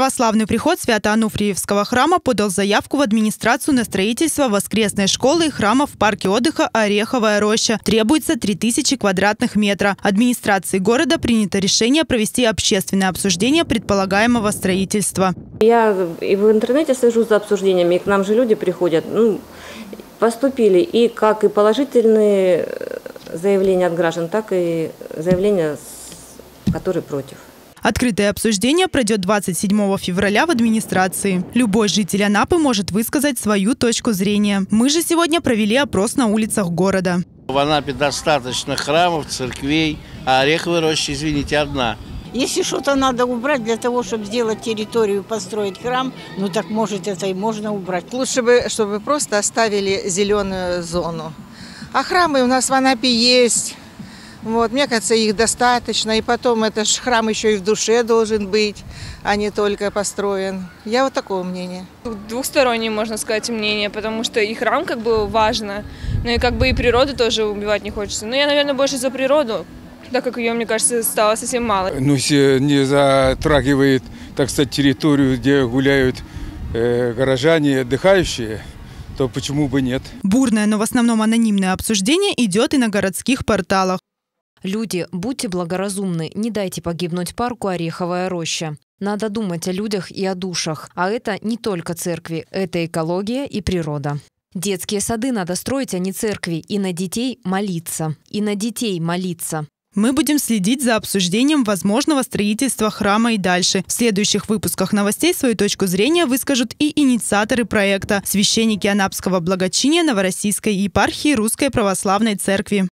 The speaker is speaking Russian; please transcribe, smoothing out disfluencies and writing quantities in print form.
Православный приход Свято-Ануфриевского храма подал заявку в администрацию на строительство воскресной школы и храма в парке отдыха «Ореховая роща». Требуется 3000 квадратных метров. Администрацией города принято решение провести общественное обсуждение предполагаемого строительства. Я и в интернете слежу за обсуждениями, и к нам же люди приходят. Поступили и как и положительные заявления от граждан, так и заявления, которые против. Открытое обсуждение пройдет 27 февраля в администрации. Любой житель Анапы может высказать свою точку зрения. Мы же сегодня провели опрос на улицах города. В Анапе достаточно храмов, церквей, а Ореховая роща, извините, одна. Если что-то надо убрать для того, чтобы сделать территорию, построить храм, ну так может это и можно убрать. Лучше бы, чтобы просто оставили зеленую зону. А храмы у нас в Анапе есть. Мне кажется, их достаточно. И потом, это ж храм еще и в душе должен быть, а не только построен. Я вот такого мнения. Двухстороннее, можно сказать, мнение, потому что и храм как бы важно, но и как бы и природу тоже убивать не хочется. Но я, наверное, больше за природу, так как ее, мне кажется, стало совсем мало. Если не затрагивает, так сказать, территорию, где гуляют горожане, отдыхающие, то почему бы нет? Бурное, но в основном анонимное обсуждение идет и на городских порталах. Люди, будьте благоразумны, не дайте погибнуть парку «Ореховая роща». Надо думать о людях и о душах. А это не только церкви, это экология и природа. Детские сады надо строить, а не церкви. И на детей молиться. И на детей молиться. Мы будем следить за обсуждением возможного строительства храма и дальше. В следующих выпусках новостей свою точку зрения выскажут и инициаторы проекта – священники Анапского благочиния Новороссийской епархии Русской Православной Церкви.